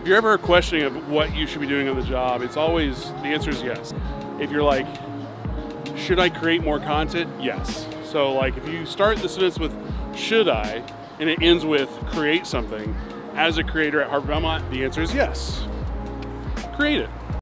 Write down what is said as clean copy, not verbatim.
If you're ever questioning of what you should be doing on the job, it's always, the answer is yes. If you're like, should I create more content? Yes. So like if you start the sentence with should I, and it ends with create something, as a creator at Harper Belmont, the answer is yes. Create it.